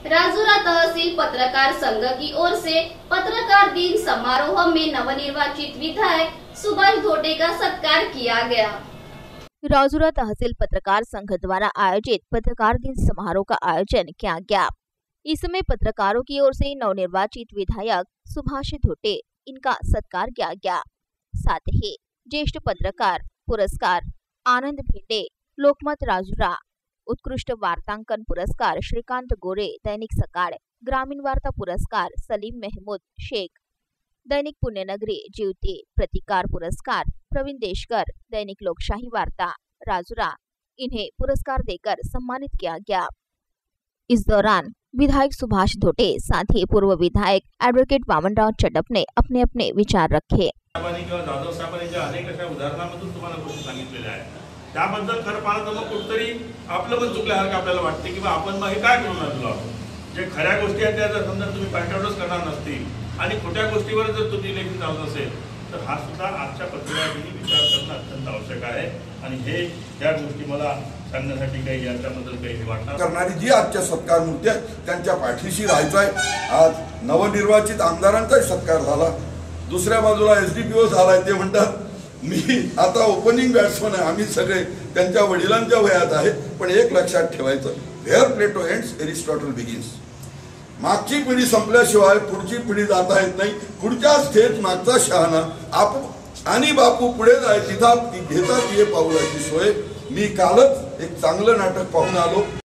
राजूरा तहसील पत्रकार संघ की ओर से पत्रकार दिन समारोह में नवनिर्वाचित विधायक सुभाष धोटे का सत्कार किया गया। राजूरा तहसील पत्रकार संघ द्वारा आयोजित पत्रकार दिन समारोह का आयोजन किया गया। इसमें पत्रकारों की ओर से नवनिर्वाचित विधायक सुभाष धोटे इनका सत्कार किया गया। साथ ही ज्येष्ठ पत्रकार पुरस्कार आनंद भिंडे, लोकमत राजूरा, उत्कृष्ट वार्तांकन पुरस्कार श्रीकांत गोरे, दैनिक सकाळ, ग्रामीण वार्ता पुरस्कार सलीम महमूद शेख, दैनिक पुण्यनगरी ज्योति, प्रतिकार पुरस्कार प्रवीण देशकर, दैनिक लोकशाही वार्ता राजूरा, इन्हें पुरस्कार देकर सम्मानित किया गया। इस दौरान विधायक सुभाष धोटे साथ ही पूर्व विधायक एडवोकेट वामनराव चडप ने अपने अपने विचार रखे। जाधव साहेबांनी अनेक अशा उदाहरणामधून तुम्हाला गोष्टी सांगितलेल्या आहेत, त्याबद्दल खरं पाहणं तर मग कुठतरी आपलं पण चुकल्यासारखं आपल्याला वाटते की आपण मग हे काय करून राहिलो आहोत। जे खऱ्या गोष्टी आहेत त्या जर समजा तुम्ही पॉइंट आउटच करणार नसतील आणि खोट्या गोष्टीवर जर तुम्ही लेखन चालत असेल तर हा सुद्धा आजच्या पत्रकारांनी विचार करणं अत्यंत आवश्यक आहे। आणि हे या गोष्टी मला सांगण्यासाठी काही याच्याबद्दल काही वाटणार करणारी जी आजच्या सत्कार मूर्ती आहे त्यांच्या पाठीशी राहायचं आहे। आज नवनिर्वाचित आमदारांचाही सत्कार झाला, दुसऱ्या बाजूला एसडीपीओ झालाय, ते म्हणतात मी आता ओपनिंग बॅट्समन आहे, आम्ही सगळे त्यांच्या वडिलांच्या वयात आहे। पण एक लक्षात ठेवायचं, where Plato ends Aristotle begins. मागची पिढी संपल्याशिवाय पुढची पिढी जाता येत नाही। पुढच्याच थेट मागचा शहाणा आणि बापू पुढे जाय तिथं घेतात ये पाऊलाची सोय। मी कालच एक चांगलं नाटक पाहून आलो।